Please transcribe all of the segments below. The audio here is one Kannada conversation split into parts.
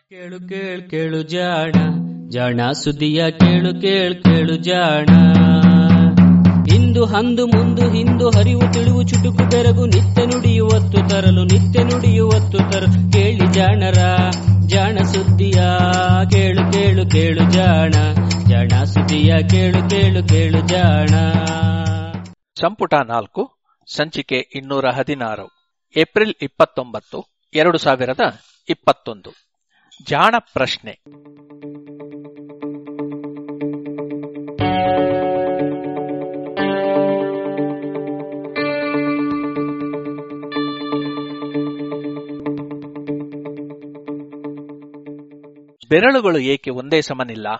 ಕೇಳು ಕೇಳು ಕೇಳು ಜಾಣ ಜಾಣ ಸುದ್ದಿಯ ಕೇಳು ಕೇಳು ಕೇಳು ಜಾಣ. ಇಂದು ಹಂದು ಮುಂದು ಹಿಂದು ಹರಿವು ತಿಳಿವು ಚುಟುಕು ಬೆರಗು ನಿತ್ಯ ನುಡಿಯುವತ್ತು ತರಲು ನಿತ್ಯ ನುಡಿಯುವತ್ತು ತರಲು ಕೇಳಿ ಜಾಣರ ಜಾಣ ಸುದ್ದಿಯ ಕೇಳು ಕೇಳು ಕೇಳು ಜಾಣ ಜಾಣ ಸುದ್ದಿಯ ಕೇಳು ಕೇಳು ಕೇಳು ಜಾಣ. ಸಂಪುಟ 4 ಸಂಚಿಕೆ 216 ಏಪ್ರಿಲ್ 29, 2021. ಜಾಣ ಪ್ರಶ್ನೆ. ಬೆರಳುಗಳು ಏಕೆ ಒಂದೇ ಸಮನಿಲ್ಲ?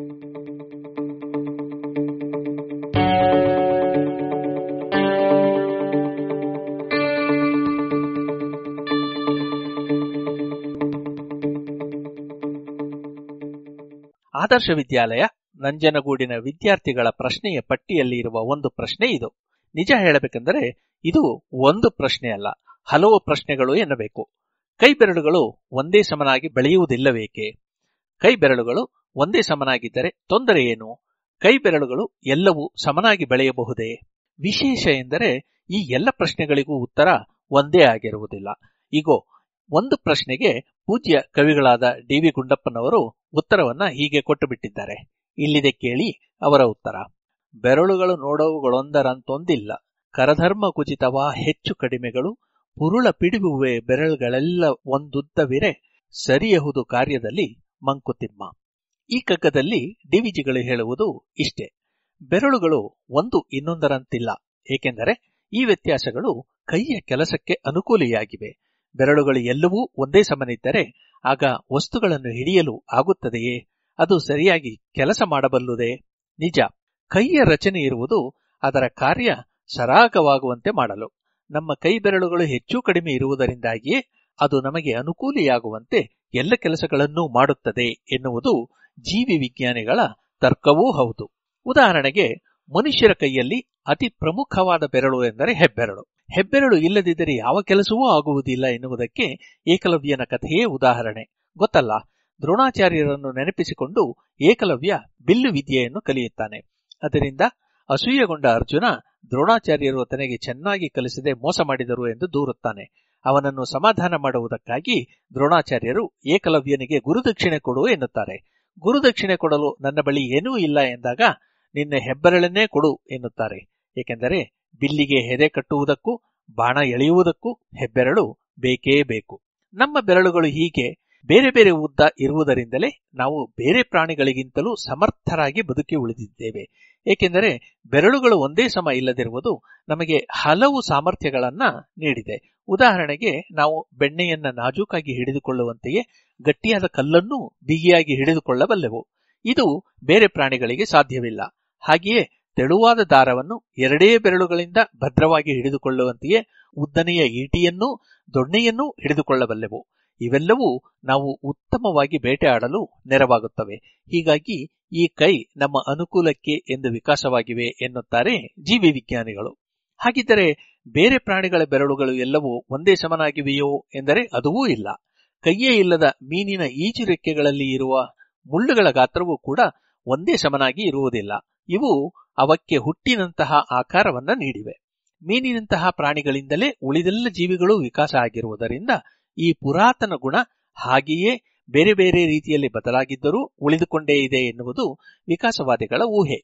ಆದರ್ಶ ವಿದ್ಯಾಲಯ ನಂಜನಗೂಡಿನ ವಿದ್ಯಾರ್ಥಿಗಳ ಪ್ರಶ್ನೆಯ ಪಟ್ಟಿಯಲ್ಲಿ ಇರುವ ಒಂದು ಪ್ರಶ್ನೆ ಇದು. ನಿಜ ಹೇಳಬೇಕೆಂದರೆ ಇದು ಒಂದು ಪ್ರಶ್ನೆ ಅಲ್ಲ, ಹಲವು ಪ್ರಶ್ನೆಗಳು ಎನ್ನಬೇಕು. ಕೈ ಬೆರಳುಗಳು ಒಂದೇ ಸಮನಾಗಿ ಬೆಳೆಯುವುದಿಲ್ಲವೇಕೆ? ಕೈ ಬೆರಳುಗಳು ಒಂದೇ ಸಮನಾಗಿದ್ದರೆ ತೊಂದರೆ ಏನು? ಕೈ ಬೆರಳುಗಳು ಎಲ್ಲವೂ ಸಮನಾಗಿ ಬೆಳೆಯಬಹುದೇ? ವಿಶೇಷ ಎಂದರೆ ಈ ಎಲ್ಲ ಪ್ರಶ್ನೆಗಳಿಗೂ ಉತ್ತರ ಒಂದೇ ಆಗಿರುವುದಿಲ್ಲ. ಈಗೋ ಒಂದು ಪ್ರಶ್ನೆಗೆ ಪೂಜ್ಯ ಕವಿಗಳಾದ ಡಿ.ವಿ. ಗುಂಡಪ್ಪನವರು ಉತ್ತರವನ್ನ ಹೀಗೆ ಕೊಟ್ಟು ಬಿಟ್ಟಿದ್ದಾರೆ. ಇಲ್ಲಿದೆ ಕೇಳಿ ಅವರ ಉತ್ತರ. ಬೆರಳುಗಳು ನೋಡವುಗಳೊಂದರಂತೊಂದಿಲ್ಲ, ಕರಧರ್ಮ ಕುಚಿತವಾ ಹೆಚ್ಚು ಕಡಿಮೆಗಳು, ಪುರುಳ ಪಿಡಿಬುವೆ ಬೆರಳುಗಳೆಲ್ಲ ಒಂದುದ್ದವಿರೆ, ಸರಿಯಹುದು ಕಾರ್ಯದಲ್ಲಿ ಮಂಕುತಿಮ್ಮ. ಈ ಕಗ್ಗದಲ್ಲಿ ಡಿವಿಜಿಗಳು ಹೇಳುವುದು ಇಷ್ಟೇ. ಬೆರಳುಗಳು ಒಂದು ಇನ್ನೊಂದರಂತಿಲ್ಲ, ಏಕೆಂದರೆ ಈ ವ್ಯತ್ಯಾಸಗಳು ಕೈಯ ಕೆಲಸಕ್ಕೆ ಅನುಕೂಲಿಯಾಗಿವೆ. ಬೆರಳುಗಳು ಎಲ್ಲವೂ ಒಂದೇ ಸಮನಿದ್ದರೆ ಆಗ ವಸ್ತುಗಳನ್ನು ಹಿಡಿಯಲು ಆಗುತ್ತದೆಯೇ? ಅದು ಸರಿಯಾಗಿ ಕೆಲಸ ಮಾಡಬಲ್ಲುದೇ? ನಿಜ, ಕೈಯ ರಚನೆ ಇರುವುದು ಅದರ ಕಾರ್ಯ ಸರಾಗವಾಗುವಂತೆ ಮಾಡಲು. ನಮ್ಮ ಕೈ ಬೆರಳುಗಳು ಹೆಚ್ಚು ಕಡಿಮೆ ಇರುವುದರಿಂದಾಗಿಯೇ ಅದು ನಮಗೆ ಅನುಕೂಲಿಯಾಗುವಂತೆ ಎಲ್ಲ ಕೆಲಸಗಳನ್ನೂ ಮಾಡುತ್ತದೆ ಎನ್ನುವುದು ಜೀವಿ ವಿಜ್ಞಾನಿಗಳ ತರ್ಕವೂ ಹೌದು. ಉದಾಹರಣೆಗೆ, ಮನುಷ್ಯರ ಕೈಯಲ್ಲಿ ಅತಿ ಪ್ರಮುಖವಾದ ಬೆರಳು ಎಂದರೆ ಹೆಬ್ಬೆರಳು. ಹೆಬ್ಬೆರಳು ಇಲ್ಲದಿದ್ದರೆ ಯಾವ ಕೆಲಸವೂ ಆಗುವುದಿಲ್ಲ ಎನ್ನುವುದಕ್ಕೆ ಏಕಲವ್ಯನ ಕಥೆಯೇ ಉದಾಹರಣೆ. ಗೊತ್ತಲ್ಲ, ದ್ರೋಣಾಚಾರ್ಯರನ್ನು ನೆನಪಿಸಿಕೊಂಡು ಏಕಲವ್ಯ ಬಿಲ್ಲು ವಿದ್ಯೆಯನ್ನು ಕಲಿಯುತ್ತಾನೆ. ಅದರಿಂದ ಅಸೂಯೆಗೊಂಡ ಅರ್ಜುನ ದ್ರೋಣಾಚಾರ್ಯರು ತನಗೆ ಚೆನ್ನಾಗಿ ಕಲಿಸದೆ ಮೋಸ ಮಾಡಿದರು ಎಂದು ದೂರುತ್ತಾನೆ. ಅವನನ್ನು ಸಮಾಧಾನ ಮಾಡುವುದಕ್ಕಾಗಿ ದ್ರೋಣಾಚಾರ್ಯರು ಏಕಲವ್ಯನಿಗೆ ಗುರುದಕ್ಷಿಣೆ ಕೊಡು ಎನ್ನುತ್ತಾರೆ. ಗುರುದಕ್ಷಿಣೆ ಕೊಡಲು ನನ್ನ ಬಳಿ ಏನೂ ಇಲ್ಲ ಎಂದಾಗ ನಿನ್ನ ಹೆಬ್ಬೆರಳನ್ನೇ ಕೊಡು ಎನ್ನುತ್ತಾರೆ. ಏಕೆಂದರೆ ಬಿಲ್ಲಿಗೆ ಹೆದೆ ಕಟ್ಟುವುದಕ್ಕೂ ಬಾಣ ಎಳೆಯುವುದಕ್ಕೂ ಹೆಬ್ಬೆರಳು ಬೇಕೇ ಬೇಕು. ನಮ್ಮ ಬೆರಳುಗಳು ಹೀಗೆ ಬೇರೆ ಬೇರೆ ಉದ್ದ ಇರುವುದರಿಂದಲೇ ನಾವು ಬೇರೆ ಪ್ರಾಣಿಗಳಿಗಿಂತಲೂ ಸಮರ್ಥರಾಗಿ ಬದುಕಿ ಉಳಿದಿದ್ದೇವೆ. ಏಕೆಂದರೆ ಬೆರಳುಗಳು ಒಂದೇ ಸಮ ಇಲ್ಲದಿರುವುದು ನಮಗೆ ಹಲವು ಸಾಮರ್ಥ್ಯಗಳನ್ನ ನೀಡಿದೆ. ಉದಾಹರಣೆಗೆ, ನಾವು ಬೆಣ್ಣೆಯನ್ನ ನಾಜೂಕಾಗಿ ಹಿಡಿದುಕೊಳ್ಳುವಂತೆಯೇ ಗಟ್ಟಿಯಾದ ಕಲ್ಲನ್ನೂ ಬಿಗಿಯಾಗಿ ಹಿಡಿದುಕೊಳ್ಳಬಲ್ಲೆವು. ಇದು ಬೇರೆ ಪ್ರಾಣಿಗಳಿಗೆ ಸಾಧ್ಯವಿಲ್ಲ. ಹಾಗೆಯೇ ತೆಳುವಾದ ದಾರವನ್ನು ಎರಡೇ ಬೆರಳುಗಳಿಂದ ಭದ್ರವಾಗಿ ಹಿಡಿದುಕೊಳ್ಳುವಂತೆಯೇ ಉದ್ದನೆಯ ಈಟಿಯನ್ನೂ ದೊಣ್ಣೆಯನ್ನೂ ಹಿಡಿದುಕೊಳ್ಳಬಲ್ಲೆವು. ಇವೆಲ್ಲವೂ ನಾವು ಉತ್ತಮವಾಗಿ ಬೇಟೆಯಾಡಲು ನೆರವಾಗುತ್ತವೆ. ಹೀಗಾಗಿ ಈ ಕೈ ನಮ್ಮ ಅನುಕೂಲಕ್ಕೆ ಎಂದು ವಿಕಾಸವಾಗಿವೆ ಎನ್ನುತ್ತಾರೆ ಜೀವಿ ವಿಜ್ಞಾನಿಗಳು. ಹಾಗಿದ್ದರೆ ಬೇರೆ ಪ್ರಾಣಿಗಳ ಬೆರಳುಗಳು ಎಲ್ಲವೂ ಒಂದೇ ಸಮನಾಗಿವೆಯೋ ಎಂದರೆ ಅದೂ ಇಲ್ಲ. ಕೈಯೇ ಇಲ್ಲದ ಮೀನಿನ ಈಜು ರೆಕ್ಕೆಗಳಲ್ಲಿ ಇರುವ ಮುಳ್ಳುಗಳ ಗಾತ್ರವೂ ಕೂಡ ಒಂದೇ ಸಮನಾಗಿ ಇರುವುದಿಲ್ಲ. ಇವು ಅವಕ್ಕೆ ಹುಟ್ಟಿನಂತಹ ಆಕಾರವನ್ನ ನೀಡಿವೆ. ಮೀನಿನಂತಹ ಪ್ರಾಣಿಗಳಿಂದಲೇ ಉಳಿದೆಲ್ಲ ಜೀವಿಗಳು ವಿಕಾಸ ಆಗಿರುವುದರಿಂದ ಈ ಪುರಾತನ ಗುಣ ಹಾಗೆಯೇ ಬೇರೆ ಬೇರೆ ರೀತಿಯಲ್ಲಿ ಬದಲಾಗಿದ್ದರೂ ಉಳಿದುಕೊಂಡೇ ಇದೆ ಎನ್ನುವುದು ವಿಕಾಸವಾದಿಗಳ ಊಹೆ.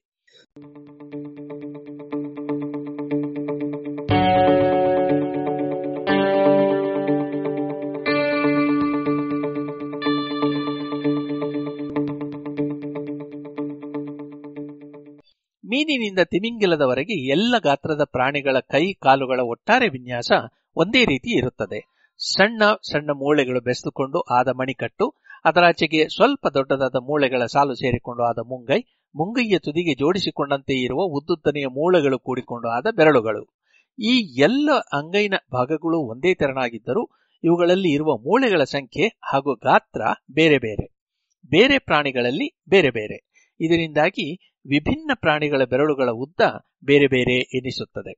ಮೀನಿನಿಂದ ತಿಮಿಂಗಿಲದವರೆಗೆ ಎಲ್ಲ ಗಾತ್ರದ ಪ್ರಾಣಿಗಳ ಕೈ ಕಾಲುಗಳ ಒಟ್ಟಾರೆ ವಿನ್ಯಾಸ ಒಂದೇ ರೀತಿ ಇರುತ್ತದೆ. ಸಣ್ಣ ಸಣ್ಣ ಮೂಳೆಗಳು ಬೆಸೆದುಕೊಂಡು ಆದ ಮಣಿಕಟ್ಟು, ಅದರಾಚೆಗೆ ಸ್ವಲ್ಪ ದೊಡ್ಡದಾದ ಮೂಳೆಗಳ ಸಾಲು ಸೇರಿಕೊಂಡು ಆದ ಮುಂಗೈ, ಮುಂಗೈಯ ತುದಿಗೆ ಜೋಡಿಸಿಕೊಂಡಂತೆ ಇರುವ ಉದ್ದುದ್ದನೆಯ ಮೂಳೆಗಳು ಕೂಡಿಕೊಂಡು ಆದ ಬೆರಳುಗಳು. ಈ ಎಲ್ಲ ಅಂಗೈನ ಭಾಗಗಳು ಒಂದೇ ತೆರನಾಗಿದ್ದರೂ ಇವುಗಳಲ್ಲಿ ಇರುವ ಮೂಳೆಗಳ ಸಂಖ್ಯೆ ಹಾಗೂ ಗಾತ್ರ ಬೇರೆ ಬೇರೆ. ಬೇರೆ ಪ್ರಾಣಿಗಳಲ್ಲಿ ಬೇರೆ ಬೇರೆ. ಇದರಿಂದಾಗಿ ವಿಭಿನ್ನ ಪ್ರಾಣಿಗಳ ಬೆರಳುಗಳ ಉದ್ದ ಬೇರೆ ಬೇರೆ ಎನಿಸುತ್ತದೆ.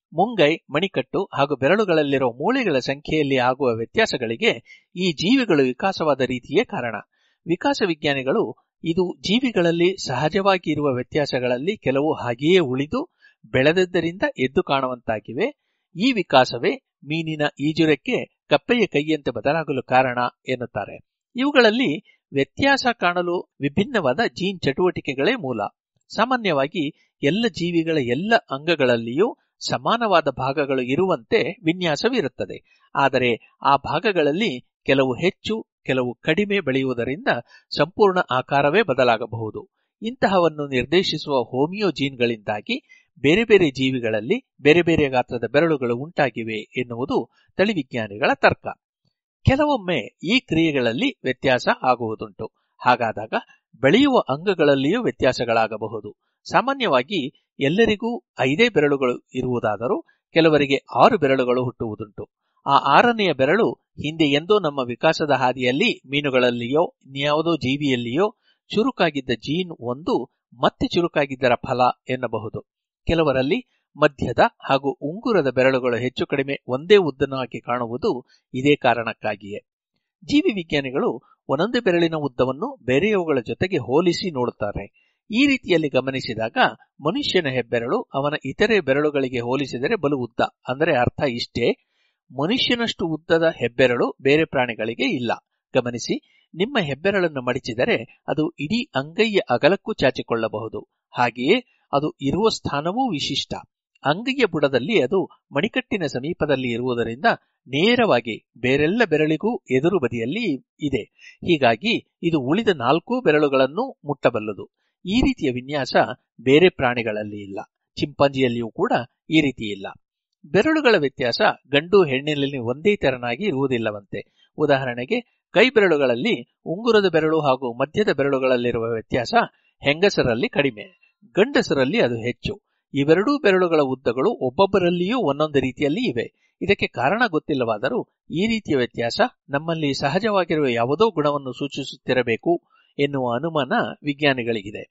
ಮುಂಗೈ, ಮಣಿಕಟ್ಟು ಹಾಗೂ ಬೆರಳುಗಳಲ್ಲಿರುವ ಮೂಳೆಗಳ ಸಂಖ್ಯೆಯಲ್ಲಿ ಆಗುವ ವ್ಯತ್ಯಾಸಗಳಿಗೆ ಈ ಜೀವಿಗಳು ವಿಕಾಸವಾದ ರೀತಿಯೇ ಕಾರಣ. ವಿಕಾಸ ವಿಜ್ಞಾನಿಗಳು ಇದು ಜೀವಿಗಳಲ್ಲಿ ಸಹಜವಾಗಿ ಇರುವ ವ್ಯತ್ಯಾಸಗಳಲ್ಲಿ ಕೆಲವು ಹಾಗೆಯೇ ಉಳಿದು ಬೆಳೆದದ್ದರಿಂದ ಎದ್ದು ಕಾಣುವಂತಾಗಿವೆ. ಈ ವಿಕಾಸವೇ ಮೀನಿನ ಈಜುರೆಕ್ಕೆ ಕಪ್ಪೆಯ ಕೈಯಂತೆ ಬದಲಾಗಲು ಕಾರಣ ಎನ್ನುತ್ತಾರೆ. ಇವುಗಳಲ್ಲಿ ವ್ಯತ್ಯಾಸ ಕಾಣಲು ವಿಭಿನ್ನವಾದ ಜೀನ್ ಚಟುವಟಿಕೆಗಳೇ ಮೂಲ. ಸಾಮಾನ್ಯವಾಗಿ ಎಲ್ಲ ಜೀವಿಗಳ ಎಲ್ಲ ಅಂಗಗಳಲ್ಲಿಯೂ ಸಮಾನವಾದ ಭಾಗಗಳು ಇರುವಂತೆ ವಿನ್ಯಾಸವಿರುತ್ತದೆ. ಆದರೆ ಆ ಭಾಗಗಳಲ್ಲಿ ಕೆಲವು ಹೆಚ್ಚು, ಕೆಲವು ಕಡಿಮೆ ಬೆಳೆಯುವುದರಿಂದ ಸಂಪೂರ್ಣ ಆಕಾರವೇ ಬದಲಾಗಬಹುದು. ಇಂತಹವನ್ನು ನಿರ್ದೇಶಿಸುವ ಹೋಮಿಯೋ ಜೀನ್ಗಳಿಂದಾಗಿ ಬೇರೆ ಬೇರೆ ಜೀವಿಗಳಲ್ಲಿ ಬೇರೆ ಬೇರೆ ಗಾತ್ರದ ಬೆರಳುಗಳು ಉಂಟಾಗಿವೆ ಎನ್ನುವುದು ತಳಿವಿಜ್ಞಾನಿಗಳ ತರ್ಕ. ಕೆಲವೊಮ್ಮೆ ಈ ಕ್ರಿಯೆಗಳಲ್ಲಿ ವ್ಯತ್ಯಾಸ ಆಗುವುದುಂಟು. ಹಾಗಾದಾಗ ಬೆಳೆಯುವ ಅಂಗಗಳಲ್ಲಿಯೂ ವ್ಯತ್ಯಾಸಗಳಾಗಬಹುದು. ಸಾಮಾನ್ಯವಾಗಿ ಎಲ್ಲರಿಗೂ 5 ಬೆರಳುಗಳು ಇರುವುದಾದರೂ ಕೆಲವರಿಗೆ 6 ಬೆರಳುಗಳು ಹುಟ್ಟುವುದುಂಟು. ಆ 6ನೆಯ ಬೆರಳು ಹಿಂದೆ ಎಂದೋ ನಮ್ಮ ವಿಕಾಸದ ಹಾದಿಯಲ್ಲಿ ಮೀನುಗಳಲ್ಲಿಯೋ ಇನ್ಯಾವುದೋ ಜೀವಿಯಲ್ಲಿಯೋ ಚುರುಕಾಗಿದ್ದ ಜೀನ್ ಒಂದು ಮತ್ತೆ ಚುರುಕಾಗಿದ್ದರ ಫಲ ಎನ್ನಬಹುದು. ಕೆಲವರಲ್ಲಿ ಮಧ್ಯದ ಹಾಗೂ ಉಂಗುರದ ಬೆರಳುಗಳು ಹೆಚ್ಚು ಕಡಿಮೆ ಒಂದೇ ಉದ್ದನಾಗಿ ಕಾಣುವುದು ಇದೇ ಕಾರಣಕ್ಕಾಗಿಯೇ. ಜೀವಿ ವಿಜ್ಞಾನಿಗಳು ಒಂದೊಂದೇ ಬೆರಳಿನ ಉದ್ದವನ್ನು ಬೇರೆಯವುಗಳ ಜೊತೆಗೆ ಹೋಲಿಸಿ ನೋಡುತ್ತಾರೆ. ಈ ರೀತಿಯಲ್ಲಿ ಗಮನಿಸಿದಾಗ ಮನುಷ್ಯನ ಹೆಬ್ಬೆರಳು ಅವನ ಇತರೆ ಬೆರಳುಗಳಿಗೆ ಹೋಲಿಸಿದರೆ ಬಲು ಉದ್ದ. ಅಂದರೆ ಅರ್ಥ ಇಷ್ಟೇ, ಮನುಷ್ಯನಷ್ಟು ಉದ್ದದ ಹೆಬ್ಬೆರಳು ಬೇರೆ ಪ್ರಾಣಿಗಳಿಗೆ ಇಲ್ಲ. ಗಮನಿಸಿ, ನಿಮ್ಮ ಹೆಬ್ಬೆರಳನ್ನು ಮಡಿಚಿದರೆ ಅದು ಇಡೀ ಅಂಗೈಯ ಅಗಲಕ್ಕೂ ಚಾಚಿಕೊಳ್ಳಬಹುದು. ಹಾಗೆಯೇ ಅದು ಇರುವ ಸ್ಥಾನವೂ ವಿಶಿಷ್ಟ. ಅಂಗೈಯ ಬುಡದಲ್ಲಿ ಅದು ಮಣಿಕಟ್ಟಿನ ಸಮೀಪದಲ್ಲಿ ಇರುವುದರಿಂದ ನೇರವಾಗಿ ಬೇರೆಲ್ಲ ಬೆರಳಿಗೂ ಎದುರು ಬದಿಯಲ್ಲಿ ಇದೆ. ಹೀಗಾಗಿ ಇದು ಉಳಿದ 4 ಬೆರಳುಗಳನ್ನು ಮುಟ್ಟಬಲ್ಲದು. ಈ ರೀತಿಯ ವಿನ್ಯಾಸ ಬೇರೆ ಪ್ರಾಣಿಗಳಲ್ಲಿ ಇಲ್ಲ. ಚಿಂಪಾಂಜಿಯಲ್ಲಿಯೂ ಕೂಡ ಈ ರೀತಿ ಇಲ್ಲ. ಬೆರಳುಗಳ ವ್ಯತ್ಯಾಸ ಗಂಡು ಹೆಣ್ಣಿನಲ್ಲಿ ಒಂದೇ ತೆರನಾಗಿ ಇರುವುದಿಲ್ಲವಂತೆ. ಉದಾಹರಣೆಗೆ, ಕೈ ಬೆರಳುಗಳಲ್ಲಿ ಉಂಗುರದ ಬೆರಳು ಹಾಗೂ ಮಧ್ಯದ ಬೆರಳುಗಳಲ್ಲಿರುವ ವ್ಯತ್ಯಾಸ ಹೆಂಗಸರಲ್ಲಿ ಕಡಿಮೆ, ಗಂಡಸರಲ್ಲಿ ಅದು ಹೆಚ್ಚು. ಇವೆರಡೂ ಬೆರಳುಗಳ ಉದ್ದಗಳು ಒಬ್ಬೊಬ್ಬರಲ್ಲಿಯೂ ಒಂದೊಂದು ರೀತಿಯಲ್ಲಿ ಇವೆ. ಇದಕ್ಕೆ ಕಾರಣ ಗೊತ್ತಿಲ್ಲವಾದರೂ ಈ ರೀತಿಯ ವ್ಯತ್ಯಾಸ ನಮ್ಮಲ್ಲಿ ಸಹಜವಾಗಿರುವ ಯಾವುದೋ ಗುಣವನ್ನು ಸೂಚಿಸುತ್ತಿರಬೇಕು ಎನ್ನುವ ಅನುಮಾನ ವಿಜ್ಞಾನಿಗಳಿಗಿದೆ.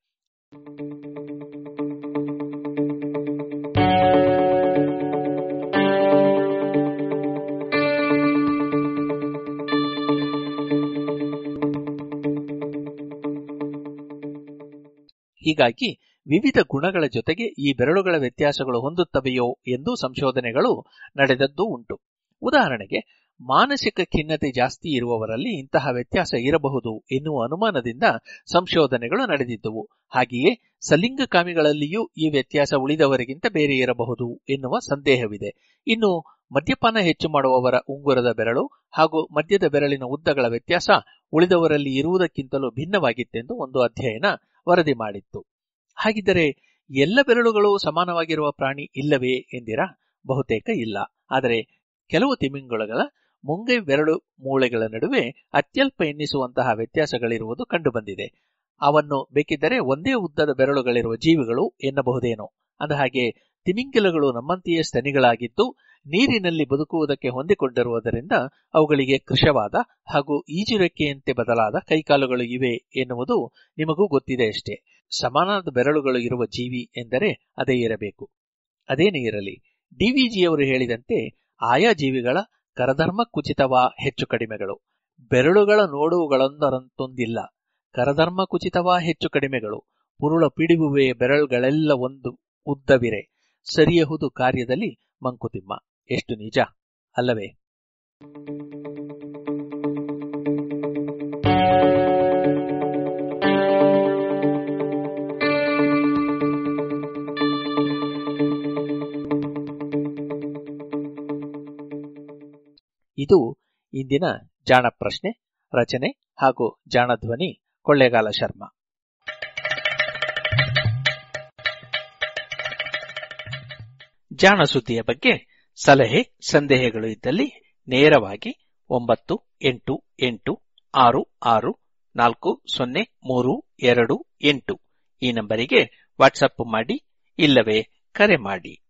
ಹೀಗಾಗಿ ವಿವಿಧ ಗುಣಗಳ ಜೊತೆಗೆ ಈ ಬೆರಳುಗಳ ವ್ಯತ್ಯಾಸಗಳು ಹೊಂದುತ್ತವೆಯೋ ಎಂದು ಸಂಶೋಧನೆಗಳು ನಡೆದದ್ದು ಉಂಟು. ಉದಾಹರಣೆಗೆ, ಮಾನಸಿಕ ಖಿನ್ನತೆ ಜಾಸ್ತಿ ಇರುವವರಲ್ಲಿ ಇಂತಹ ವ್ಯತ್ಯಾಸ ಇರಬಹುದು ಎನ್ನುವ ಅನುಮಾನದಿಂದ ಸಂಶೋಧನೆಗಳು ನಡೆದಿದ್ದುವು. ಹಾಗೆಯೇ ಸಲಿಂಗಕಾಮಿಗಳಲ್ಲಿಯೂ ಈ ವ್ಯತ್ಯಾಸ ಉಳಿದವರಿಗಿಂತ ಬೇರೆ ಇರಬಹುದು ಎನ್ನುವ ಸಂದೇಹವಿದೆ. ಇನ್ನು ಮದ್ಯಪಾನ ಹೆಚ್ಚು ಮಾಡುವವರ ಉಂಗುರದ ಬೆರಳು ಹಾಗೂ ಮಧ್ಯದ ಬೆರಳಿನ ಉದ್ದಗಳ ವ್ಯತ್ಯಾಸ ಉಳಿದವರಲ್ಲಿ ಇರುವುದಕ್ಕಿಂತಲೂ ಭಿನ್ನವಾಗಿತ್ತೆಂದು ಒಂದು ಅಧ್ಯಯನ ವರದಿ ಮಾಡಿತ್ತು. ಹಾಗಿದ್ದರೆ ಎಲ್ಲ ಬೆರಳುಗಳು ಸಮಾನವಾಗಿರುವ ಪ್ರಾಣಿ ಇಲ್ಲವೇ ಎಂದಿರಾ? ಬಹುತೇಕ ಇಲ್ಲ. ಆದರೆ ಕೆಲವು ತಿಮಿಂಗಲಗಳ ಮುಂಗೈ ಬೆರಳು ಮೂಳೆಗಳ ನಡುವೆ ಅತ್ಯಲ್ಪ ಎನ್ನಿಸುವಂತಹ ವ್ಯತ್ಯಾಸಗಳಿರುವುದು ಕಂಡುಬಂದಿದೆ. ಅವನ್ನು ಬೇಕಿದ್ದರೆ ಒಂದೇ ಉದ್ದದ ಬೆರಳುಗಳಿರುವ ಜೀವಿಗಳು ಎನ್ನಬಹುದೇನೋ. ಅಂದಹಾಗೆ ತಿಮಿಂಗಿಲಗಳು ನಮ್ಮಂತೆಯೇ ಸ್ತನಿಗಳಾಗಿದ್ದು ನೀರಿನಲ್ಲಿ ಬದುಕುವುದಕ್ಕೆ ಹೊಂದಿಕೊಂಡಿರುವುದರಿಂದ ಅವುಗಳಿಗೆ ಕೃಶವಾದ ಹಾಗೂ ಈಜುರೆಕ್ಕೆಯಂತೆ ಬದಲಾದ ಕೈಕಾಲುಗಳು ಇವೆ ಎನ್ನುವುದು ನಿಮಗೂ ಗೊತ್ತಿದೆ ಅಷ್ಟೇ. ಸಮಾನವಾದ ಬೆರಳುಗಳು ಇರುವ ಜೀವಿ ಎಂದರೆ ಅದೇ ಇರಬೇಕು. ಅದೇನೇ ಇರಲಿ, ಡಿವಿಜಿಯವರು ಹೇಳಿದಂತೆ ಆಯಾ ಜೀವಿಗಳ ಕರಧರ್ಮ ಕುಚಿತವಾ ಹೆಚ್ಚು ಕಡಿಮೆಗಳು. ಬೆರಳುಗಳ ನೋಡುವುಗಳೊಂದರಂತೊಂದಿಲ್ಲ. ಕರಧರ್ಮ ಕುಚಿತವಾ ಹೆಚ್ಚು ಕಡಿಮೆಗಳು. ಪುರುಳ ಪಿಡಿಬುವೆ ಬೆರಳುಗಳೆಲ್ಲ ಒಂದು ಉದ್ದವಿರೆ. ಸರಿಯಹುದು ಕಾರ್ಯದಲ್ಲಿ ಮಂಕುತಿಮ್ಮ. ಎಷ್ಟು ನಿಜ ಅಲ್ಲವೇ? ಇದು ಇಂದಿನ ಜಾಣ ಪ್ರಶ್ನೆ. ರಚನೆ ಹಾಗೂ ಜಾಣ ಧ್ವನಿ ಕೊಳ್ಳೇಗಾಲ ಶರ್ಮಾ. ಜಾಣ ಸುದ್ದಿಯ ಬಗ್ಗೆ ಸಲಹೆ ಸಂದೇಹಗಳು ಇದ್ದಲ್ಲಿ ನೇರವಾಗಿ 9886640328 ಈ ನಂಬರಿಗೆ ವಾಟ್ಸಪ್ ಮಾಡಿ, ಇಲ್ಲವೇ ಕರೆ ಮಾಡಿ.